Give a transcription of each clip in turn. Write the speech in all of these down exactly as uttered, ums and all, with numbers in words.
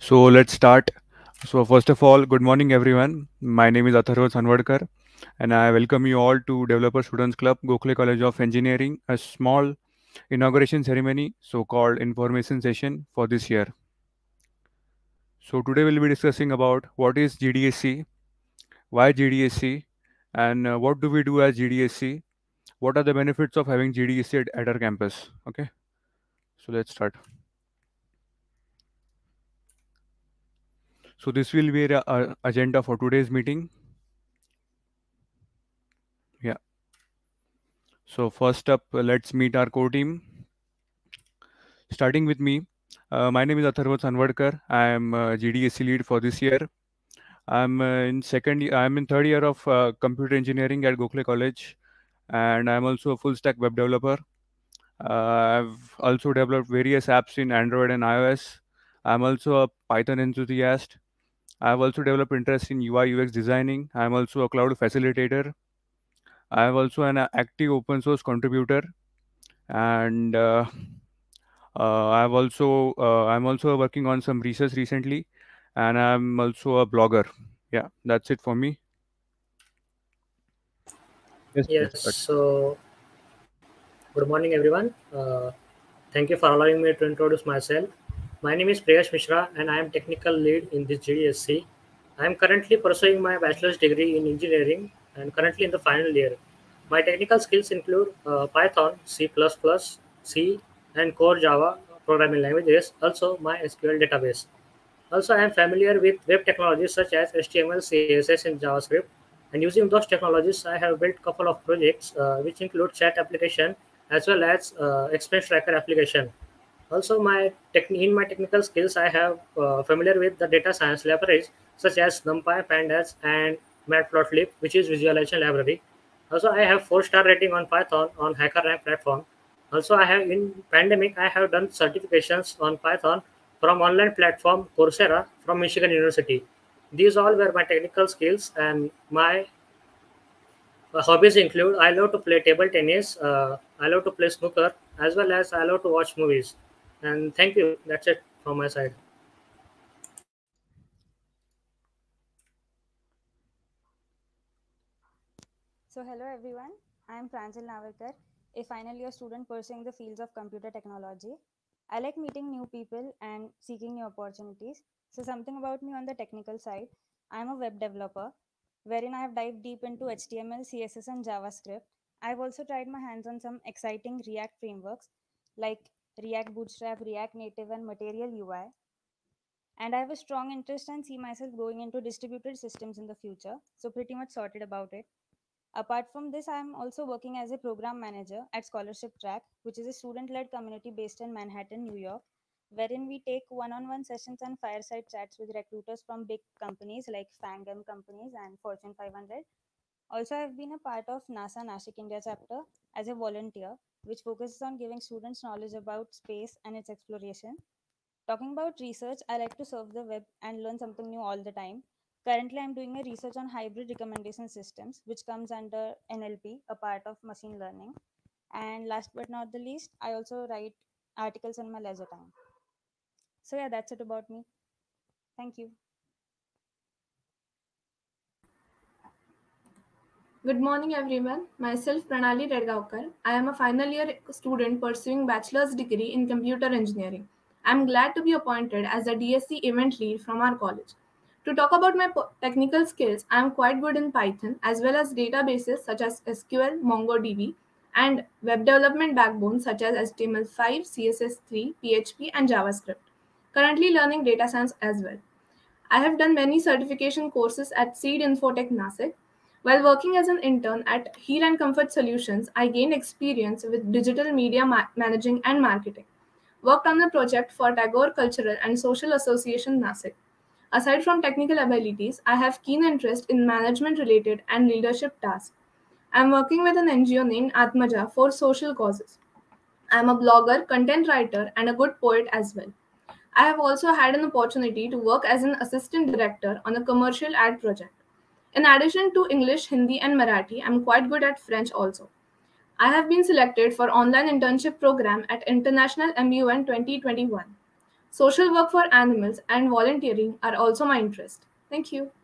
So let's start. So first of all, good morning everyone. My name is Atharva Sanwadkar and I welcome you all to Developer Students Club, Gokhale College of Engineering, a small inauguration ceremony, so-called information session for this year. So today we'll be discussing about what is G D S C, why G D S C, and uh, what do we do as G D S C, what are the benefits of having G D S C at, at our campus. Okay, so let's start. So this will be the uh, agenda for today's meeting. Yeah. So first up, uh, let's meet our core team. Starting with me, uh, my name is Atharva Sanwadkar. I am uh, G D S C lead for this year. I'm uh, in second. ye- I'm in third year of uh, computer engineering at Gokhale College, and I'm also a full stack web developer. Uh, I've also developed various apps in Android and iOS. I'm also a Python enthusiast. I've also developed interest in U I U X designing. I'm also a cloud facilitator. I'm also an uh, active open source contributor, and uh, uh, I've also uh, I'm also working on some research recently, and I'm also a blogger. Yeah, that's it for me. Yes, Yes, yes, but so good morning, everyone. Uh, thank you for allowing me to introduce myself. My name is Priyash Mishra, and I am technical lead in this G D S C. I am currently pursuing my bachelor's degree in engineering and currently in the final year. My technical skills include uh, Python, C++, C, and core Java programming languages, also MySQL database. Also, I am familiar with web technologies such as H T M L, C S S, and JavaScript. And using those technologies, I have built a couple of projects, uh, which include chat application as well as uh, expense tracker application. Also, my tech- in my technical skills, I have uh, familiar with the data science libraries such as NumPy, Pandas, and Matplotlib, which is visualization library. Also, I have four-star rating on Python on HackerRank platform. Also, I have in pandemic, I have done certifications on Python from online platform Coursera from Michigan University. These all were my technical skills, and my uh, hobbies include I love to play table tennis, uh, I love to play snooker, as well as I love to watch movies. And thank you. That's it from my side. So hello everyone, I am Pranjal Navarkar, a final year student pursuing the fields of computer technology. I like meeting new people and seeking new opportunities. So something about me on the technical side, I am a web developer wherein I have dived deep into H T M L, C S S and JavaScript. I've also tried my hands on some exciting React frameworks like React Bootstrap, React Native and Material U I. And I have a strong interest and see myself going into distributed systems in the future. So pretty much sorted about it. Apart from this, I am also working as a program manager at Scholarship Track, which is a student led community based in Manhattan, New York, wherein we take one on one sessions and fireside chats with recruiters from big companies like Fangam companies and Fortune five hundred. Also, I've been a part of NASA Nashik India chapter as a volunteer, which focuses on giving students knowledge about space and its exploration. Talking about research, I like to surf the web and learn something new all the time. Currently, I'm doing a research on hybrid recommendation systems, which comes under N L P, a part of machine learning. And last but not the least, I also write articles in my leisure time. So, yeah, that's it about me. Thank you. Good morning, everyone. Myself, Pranali Redgaonkar. I am a final year student pursuing bachelor's degree in computer engineering. I am glad to be appointed as a D S C event lead from our college. To talk about my po- technical skills, I am quite good in Python as well as databases such as S Q L, MongoDB, and web development backbones such as H T M L five, C S S three, P H P, and JavaScript. Currently learning data science as well. I have done many certification courses at Seed Infotech Nasik. While working as an intern at Heal and Comfort Solutions, I gained experience with digital media ma- managing and marketing. Worked on the project for Tagore Cultural and Social Association Nasik. Aside from technical abilities, I have keen interest in management related and leadership tasks. I am working with an N G O named Atmaja for social causes. I am a blogger, content writer, and a good poet as well. I have also had an opportunity to work as an assistant director on a commercial ad project. In addition to English, Hindi, and Marathi, I'm quite good at French also. I have been selected for online internship program at International M U N twenty twenty-one. Social work for animals and volunteering are also my interest. Thank you.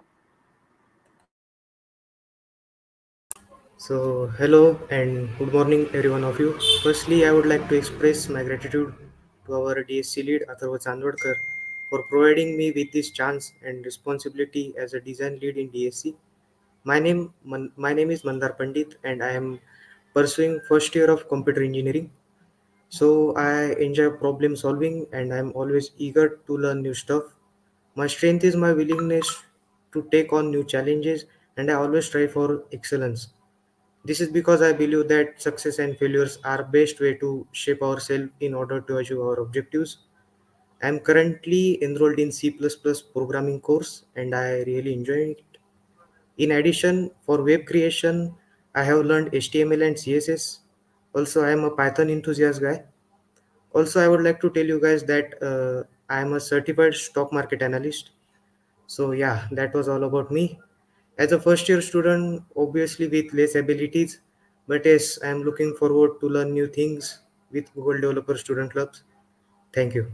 So, hello and good morning, every one of you. Firstly, I would like to express my gratitude to our D S C lead, Atharva Chandwadkar, for providing me with this chance and responsibility as a design lead in D S C. My name, Man- my name is Mandar Pandit, and I am pursuing first year of computer engineering. So, I enjoy problem solving, and I am always eager to learn new stuff. My strength is my willingness to take on new challenges, and I always strive for excellence. This is because I believe that success and failures are best way to shape ourselves in order to achieve our objectives. I am currently enrolled in C++ programming course and I really enjoy it. In addition, for web creation, I have learned H T M L and C S S. Also, I am a Python enthusiast guy. Also, I would like to tell you guys that uh, I am a certified stock market analyst. So yeah, that was all about me. As a first year student, obviously with less abilities, but yes, I am looking forward to learn new things with Google Developer Student Clubs. Thank you.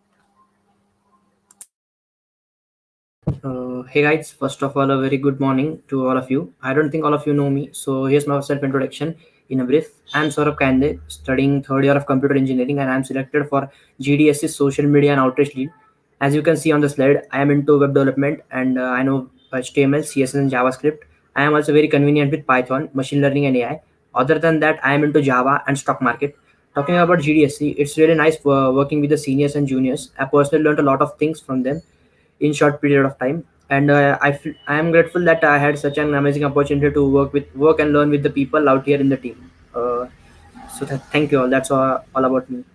Uh, hey guys, first of all, a very good morning to all of you. I don't think all of you know me, so here's my self introduction in a brief. I'm Saurabh Kande, studying third year of computer engineering, and I'm selected for G D S C's social media and outreach lead. As you can see on the slide, I am into web development and uh, I know H T M L, C S S, and JavaScript. I am also very convenient with Python, machine learning, and A I. Other than that, I am into Java and stock market. Talking about G D S C, it's really nice uh, working with the seniors and juniors. I personally learned a lot of things from them in short period of time, and uh, I feel, I am grateful that I had such an amazing opportunity to work with work and learn with the people out here in the team. uh, so th- thank you all. That's all, all about me.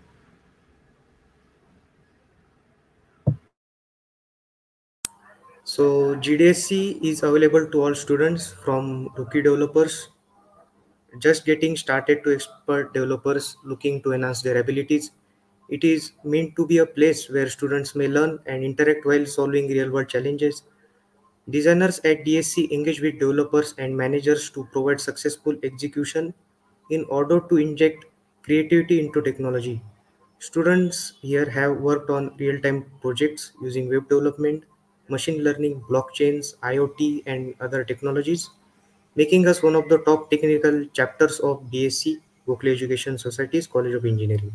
So G D S C is available to all students from rookie developers just getting started to expert developers looking to enhance their abilities. It is meant to be a place where students may learn and interact while solving real world challenges. Designers at D S C engage with developers and managers to provide successful execution in order to inject creativity into technology. Students here have worked on real time projects using web development, machine learning, blockchains, IoT, and other technologies, making us one of the top technical chapters of D S C, Gokhale Education Society's College of Engineering.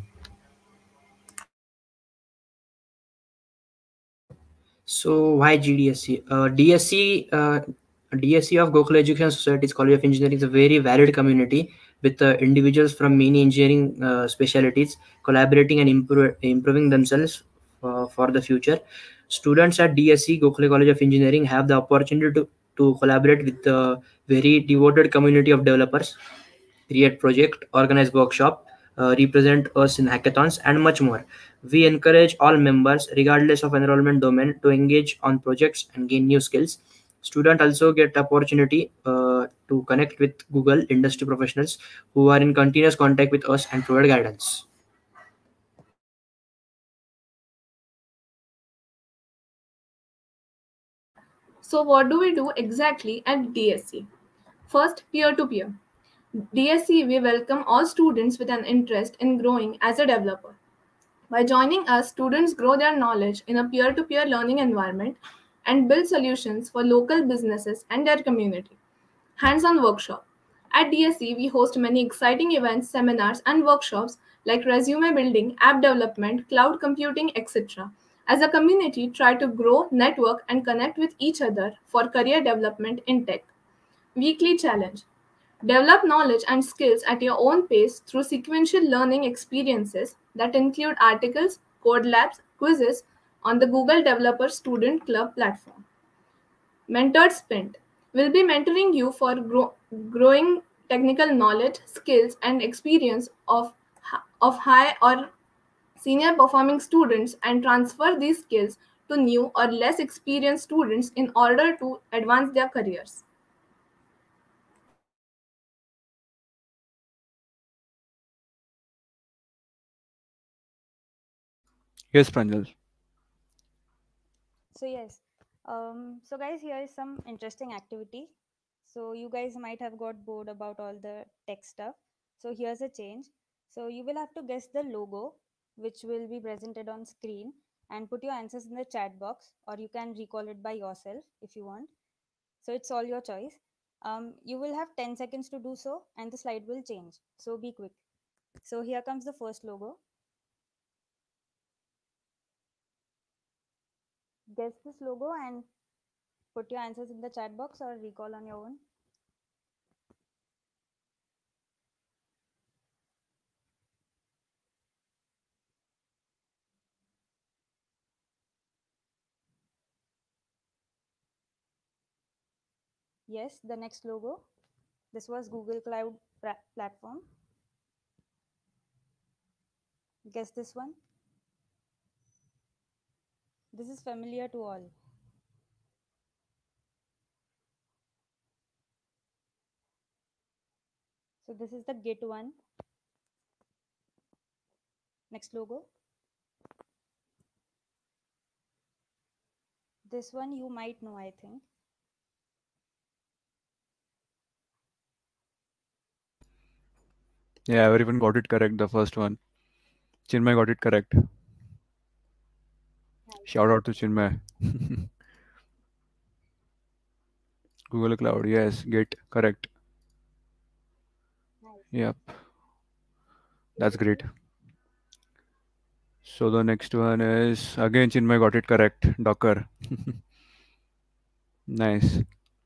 So why G D S C? Uh, D S C, uh, D S C of Gokhale Education Society's College of Engineering is a very varied community with uh, individuals from many engineering uh, specialties collaborating and improve, improving themselves uh, for the future. Students at D S C Gokhale College of Engineering have the opportunity to, to collaborate with a very devoted community of developers, create project, organize workshop, uh, represent us in hackathons, and much more. We encourage all members, regardless of enrollment domain, to engage on projects and gain new skills. Students also get opportunity uh, to connect with Google industry professionals who are in continuous contact with us and provide guidance. So, what do we do exactly at D S C? First, peer to peer. D S C, we welcome all students with an interest in growing as a developer. By joining us, students grow their knowledge in a peer to peer learning environment and build solutions for local businesses and their community. Hands on workshop. At D S C, we host many exciting events, seminars, and workshops like resume building, app development, cloud computing, et cetera. As a community, try to grow, network, and connect with each other for career development in tech. Weekly challenge. Develop knowledge and skills at your own pace through sequential learning experiences that include articles, code labs, quizzes on the Google Developer Student Club platform. Mentored Sprint will be mentoring you for grow- growing technical knowledge, skills, and experience of, of high or senior performing students and transfer these skills to new or less experienced students in order to advance their careers. Yes, Pranjal. So yes, um, so guys, here is some interesting activity. So you guys might have got bored about all the tech stuff. So here's a change. So you will have to guess the logo which will be presented on screen, and put your answers in the chat box, or you can recall it by yourself if you want. So it's all your choice. Um, you will have ten seconds to do so, and the slide will change. So be quick. So here comes the first logo. Guess this logo and put your answers in the chat box or recall on your own. Yes, the next logo. This was Google Cloud Platform. Guess this one. This is familiar to all. So this is the Git one. Next logo. This one you might know, I think. Yeah, everyone got it correct, the first one. Chinmay got it correct. Nice. Shout out to Chinmay. Google Cloud, yes, Git, correct. Nice. Yep. That's great. So the next one is, again, Chinmay got it correct, Docker. Nice.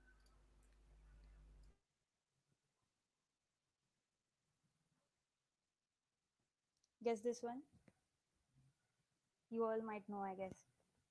Guess this one. You all might know, I guess.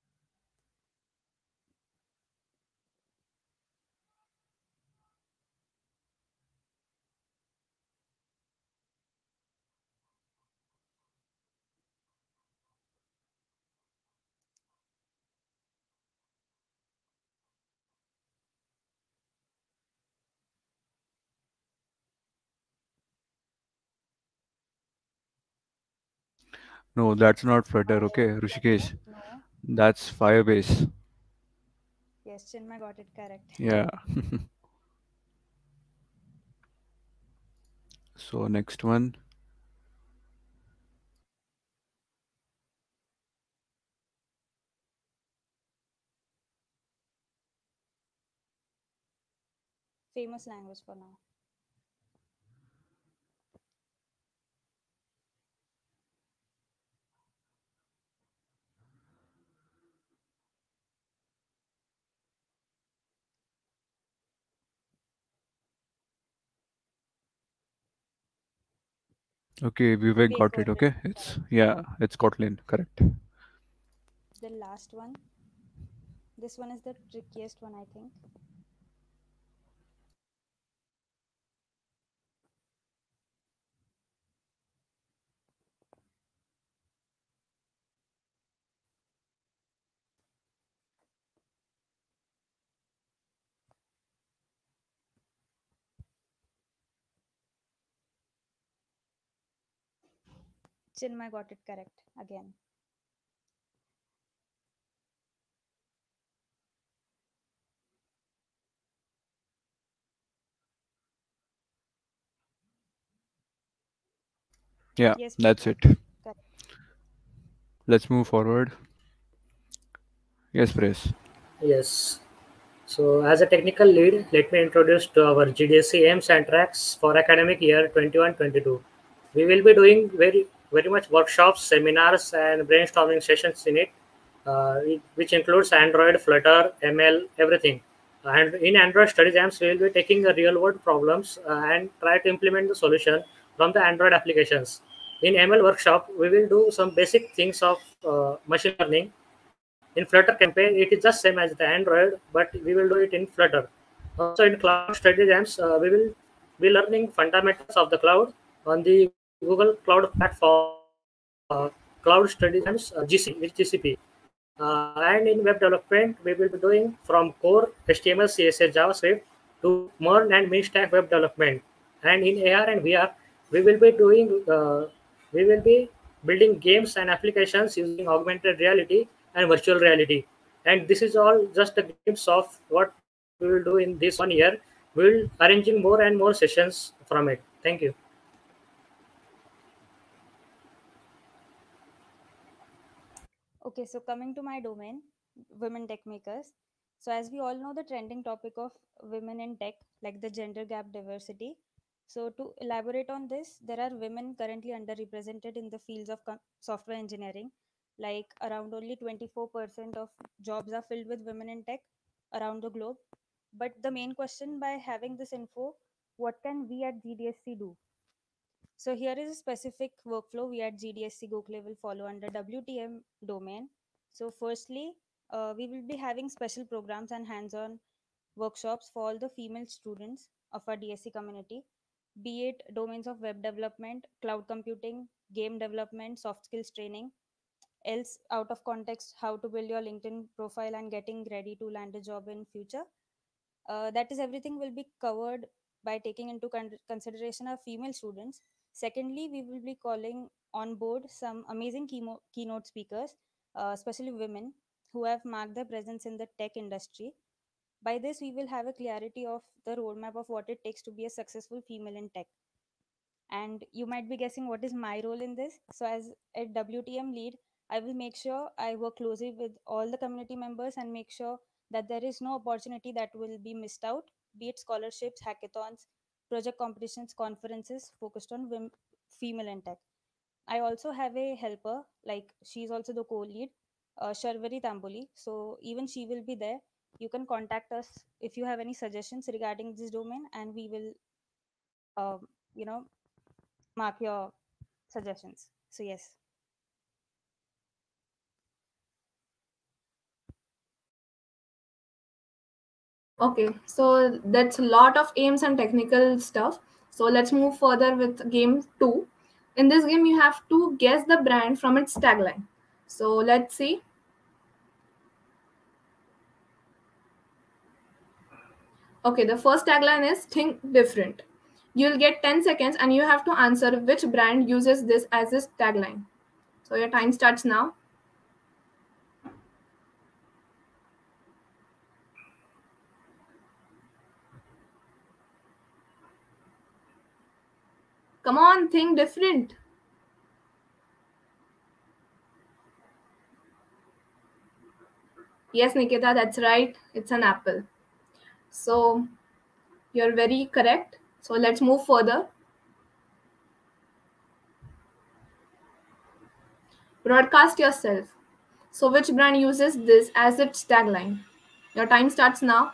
No, that's not Flutter, okay, Rishikesh. No. That's Firebase. Yes, Chinmay got it correct. Yeah. So next one. Famous language for now. Okay, Vivek Wait got for it, it. okay? It's, yeah, it's Kotlin, correct. The last one. This one is the trickiest one, I think. Chinmay got it correct again. Yeah, Yes, that's it. correct. Let's move forward. Yes, Press. Yes. So as a technical lead, let me introduce to our G D S C aims and tracks for academic year twenty-one twenty-two. We will be doing very very much workshops, seminars, and brainstorming sessions in it, uh, which includes Android, Flutter, M L, everything. And in Android study jams, we will be taking the real world problems uh, and try to implement the solution from the Android applications. In M L workshop, we will do some basic things of uh, machine learning. In Flutter campaign, it is just same as the Android, but we will do it in Flutter. Also in cloud study jams, uh, we will be learning fundamentals of the cloud on the Google Cloud Platform, uh, Cloud Study Jams, uh, G C, with G C P. Uh, and in web development, we will be doing from core H T M L, C S S, JavaScript to modern and mid-stack web development. And in A R and V R, we will be doing, uh, we will be building games and applications using augmented reality and virtual reality. And this is all just a glimpse of what we will do in this one year. We will arranging more and more sessions from it. Thank you. Okay, so coming to my domain, women tech makers. So as we all know, the trending topic of women in tech, like the gender gap diversity. So to elaborate on this, there are women currently underrepresented in the fields of com- software engineering. Like around only twenty-four percent of jobs are filled with women in tech around the globe. But the main question by having this info, what can we at G D S C do? So here is a specific workflow we at G D S C Gokul will follow under W T M domain. So firstly, uh, we will be having special programs and hands-on workshops for all the female students of our D S C community, be it domains of web development, cloud computing, game development, soft skills training, else out of context, how to build your LinkedIn profile and getting ready to land a job in future. Uh, that is everything will be covered by taking into con- consideration our female students. Secondly, we will be calling on board some amazing chemo- keynote speakers, uh, especially women who have marked their presence in the tech industry. By this, we will have a clarity of the roadmap of what it takes to be a successful female in tech. And you might be guessing what is my role in this. So as a W T M lead, I will make sure I work closely with all the community members and make sure that there is no opportunity that will be missed out, be it scholarships, hackathons, project competitions, conferences focused on women, female in tech. I also have a helper, like she's also the co-lead, uh, Sharvari Tamboli. So even she will be there. You can contact us if you have any suggestions regarding this domain, and we will, um, you know, mark your suggestions. So yes. Okay, so that's a lot of aims and technical stuff. So let's move further with game two. In this game, you have to guess the brand from its tagline. So let's see. Okay, the first tagline is think different. You'll get ten seconds and you have to answer which brand uses this as its tagline. So your time starts now. Come on, think different. Yes, Nikita, that's right. It's an apple. So you're very correct. So let's move further. Broadcast yourself. So which brand uses this as its tagline? Your time starts now.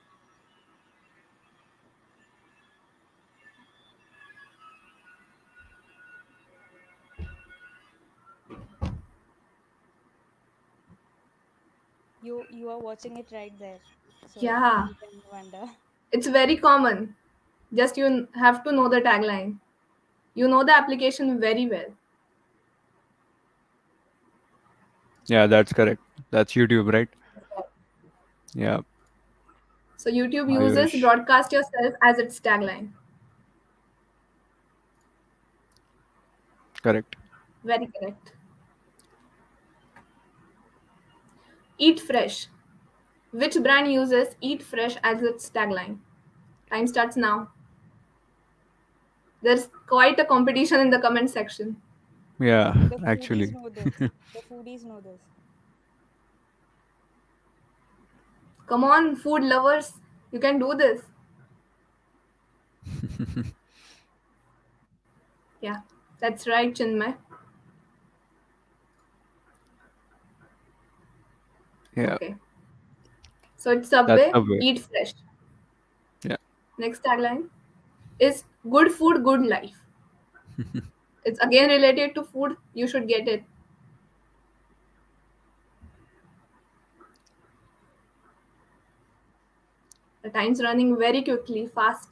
You you are watching it right there. So Yeah, you can wonder. it's very common. Just you have to know the tagline. You know the application very well. Yeah, that's correct. That's YouTube, right? Yeah. So YouTube uses Ayush. broadcast yourself as its tagline. Correct. Very correct. Eat fresh. Which brand uses eat fresh as its tagline? Time starts now. There's quite a competition in the comment section. Yeah, The foodies actually. know this. The foodies know this. Come on, food lovers. You can do this. Yeah, that's right, Chinmay. Yeah, Okay. So it's that's Subway, the way. eat fresh. Yeah. Next tagline is good food, good life. It's again related to food. You should get it. The time's running very quickly, fast.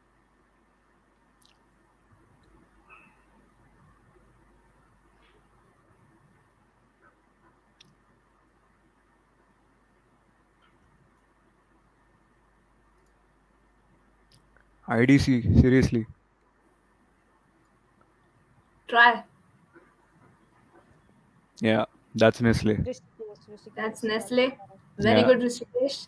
I D C, seriously. Try. Yeah, that's Nestle. Rishikesh, Rishikesh. That's That is Nestle. correct. Very Yeah. good, Rishikesh.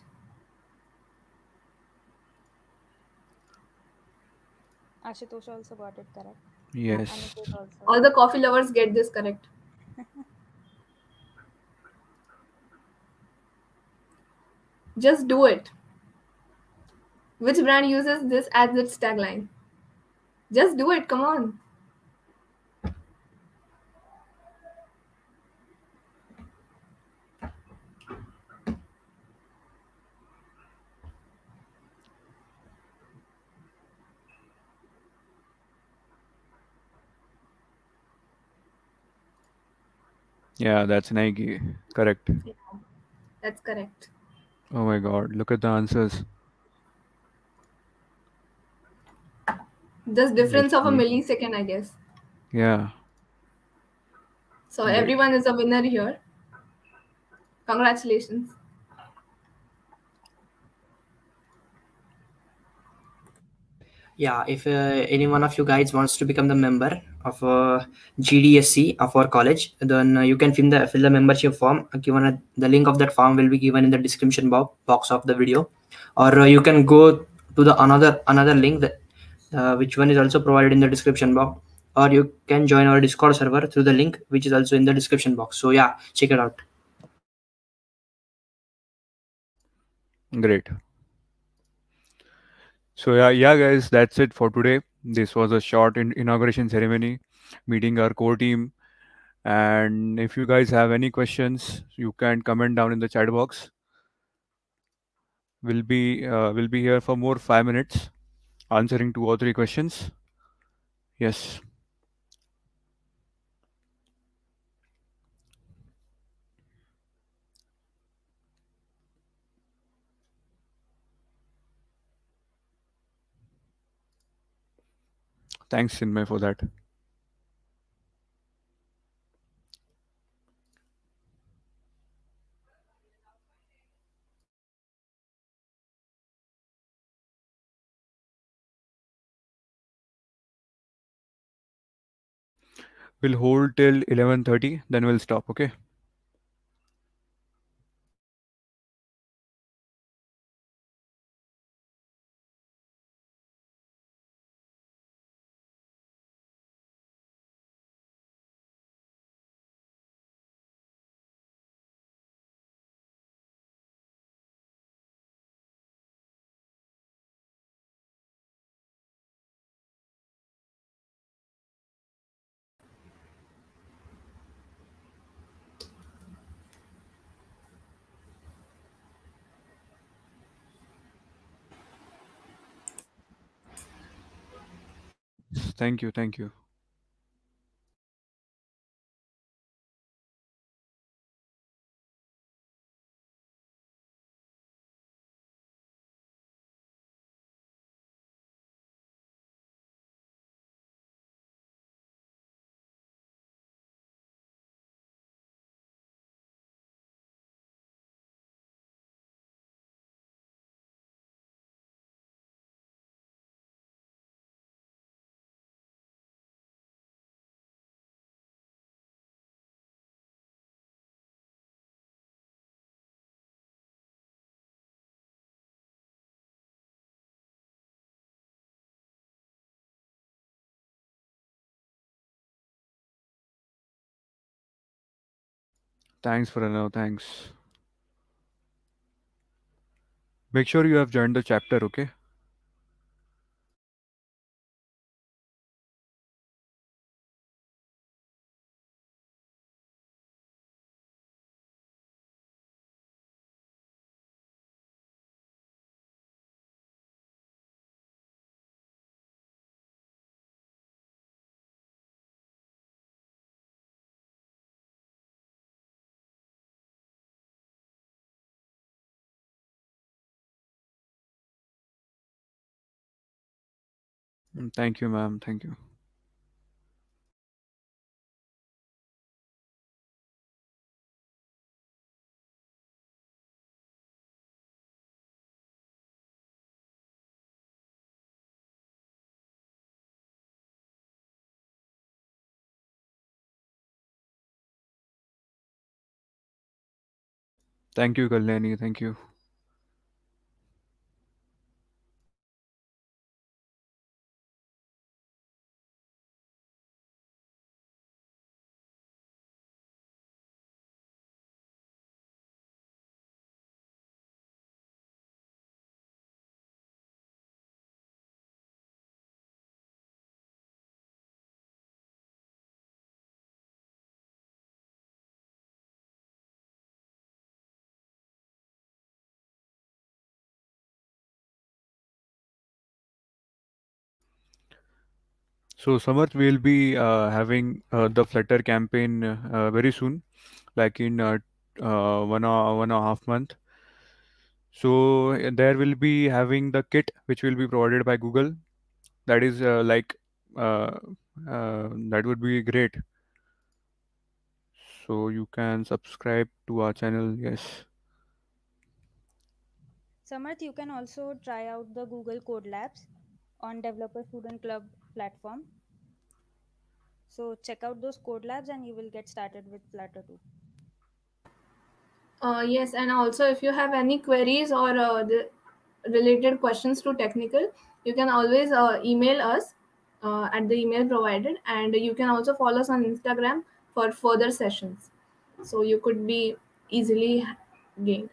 Ashutosh also got it correct. Yes. Aniket also. All the coffee lovers get this correct. Just do it. Which brand uses this as its tagline? Just do it, come on. Yeah, that's Nike. Correct. Yeah, that's correct. Oh my God, look at the answers. Just difference Let's of a see. millisecond, I guess. Yeah. So Great. everyone is a winner here. Congratulations. Yeah, if uh, any one of you guys wants to become the member of uh, G D S C of our college, then uh, you can fill the fill the membership form. Uh, Given a, the link of that form will be given in the description box box of the video, or uh, you can go to the another another link that uh, which one is also provided in the description box, or you can join our Discord server through the link which is also in the description box. So yeah, check it out. Great. So yeah, yeah, guys, that's it for today. This was a short in- inauguration ceremony, meeting our core team. And if you guys have any questions, you can comment down in the chat box. We'll be uh, we'll be here for more five minutes, answering two or three questions. Yes. Thanks, Chinmay, for that. We'll hold till eleven thirty, then we'll stop. Okay. Thank you. Thank you. Thanks, Pranav. Thanks. Make sure you have joined the chapter. Okay. Mm, thank you, ma'am. Thank you. Thank you, Kalyani. Thank you. So Samarth will be uh, having uh, the Flutter campaign uh, very soon, like in uh, uh, one or one and a half month. So uh, there will be having the kit which will be provided by Google. That is uh, like uh, uh, that would be great. So you can subscribe to our channel. Yes. Samarth, you can also try out the Google Code Labs on Developer Student Club platform. So check out those code labs and you will get started with Flutter too. Uh, yes, and also if you have any queries or uh, the related questions to technical, you can always uh, email us uh, at the email provided, and you can also follow us on Instagram for further sessions. So you could be easily gained.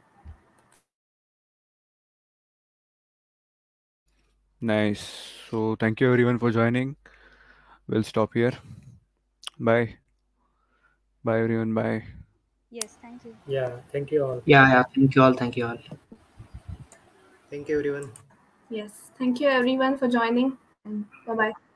Nice. So thank you everyone for joining. We'll stop here. Bye. Bye everyone. Bye. Yes, thank you. Yeah, thank you all. Yeah, yeah. Thank you all. Thank you all. Thank you, everyone. Yes, thank you everyone for joining, and bye bye.